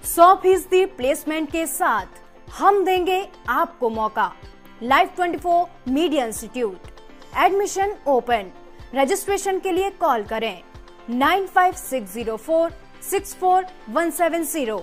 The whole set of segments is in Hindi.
100% प्लेसमेंट के साथ हम देंगे आपको मौका। Live 24 media institute, admission open. Registration के लिए कॉल करें 9560464170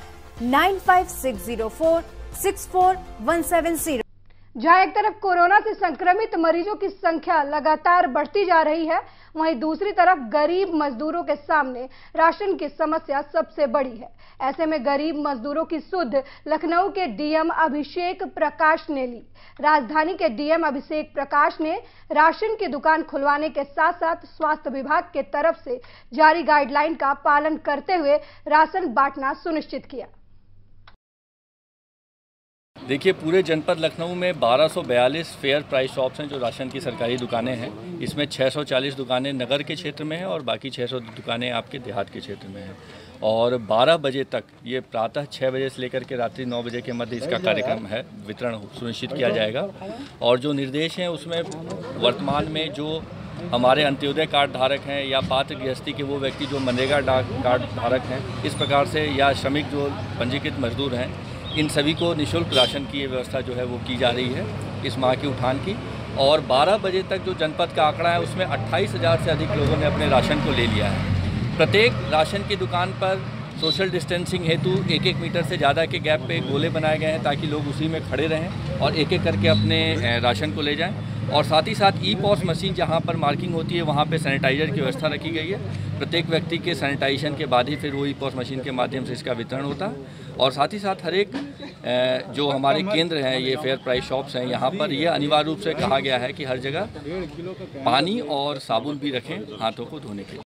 9560464170। जहां एक तरफ कोरोना से संक्रमित मरीजों की संख्या लगातार बढ़ती जा रही है, वहीं दूसरी तरफ गरीब मजदूरों के सामने राशन की समस्या सबसे बड़ी है। ऐसे में गरीब मजदूरों की सुध लखनऊ के डीएम अभिषेक प्रकाश ने ली। राजधानी के डीएम अभिषेक प्रकाश ने राशन की दुकान खुलवाने के साथ साथ स्वास्थ्य विभाग के तरफ से जारी गाइडलाइन का पालन करते हुए राशन बांटना सुनिश्चित किया। देखिए, पूरे जनपद लखनऊ में 1242 फेयर प्राइस शॉप्स हैं जो राशन की सरकारी दुकानें हैं। इसमें 640 दुकानें नगर के क्षेत्र में हैं और बाकी 600 दुकानें आपके देहात के क्षेत्र में हैं। और 12 बजे तक, ये प्रातः 6 बजे से लेकर के रात्रि 9 बजे के मध्य इसका कार्यक्रम है, वितरण सुनिश्चित किया जाएगा। और जो निर्देश हैं उसमें वर्तमान में जो हमारे अंत्योदय कार्ड धारक हैं या पात्र गृहस्थी के वो व्यक्ति जो मनरेगा कार्ड धारक हैं, इस प्रकार से या श्रमिक जो पंजीकृत मजदूर हैं, इन सभी को निःशुल्क राशन की व्यवस्था जो है वो की जा रही है इस माह की उठान की। और 12 बजे तक जो जनपद का आंकड़ा है उसमें 28,000 से अधिक लोगों ने अपने राशन को ले लिया है। प्रत्येक राशन की दुकान पर सोशल डिस्टेंसिंग हेतु 1-1 मीटर से ज़्यादा के गैप पे गोले बनाए गए हैं ताकि लोग उसी में खड़े रहें और एक एक करके अपने राशन को ले जाएं। और साथ ही साथ ई-पॉस मशीन जहां पर मार्किंग होती है वहां पे सैनिटाइजर की व्यवस्था रखी गई है। प्रत्येक व्यक्ति के सैनिटाइजेशन के बाद ही फिर वो ई-पॉस मशीन के माध्यम से इसका वितरण होता है। और साथ ही साथ हर एक जो हमारे केंद्र हैं, ये फेयर प्राइस शॉप्स हैं, यहाँ पर ये अनिवार्य रूप से कहा गया है कि हर जगह पानी और साबुन भी रखें हाथों को धोने के लिए।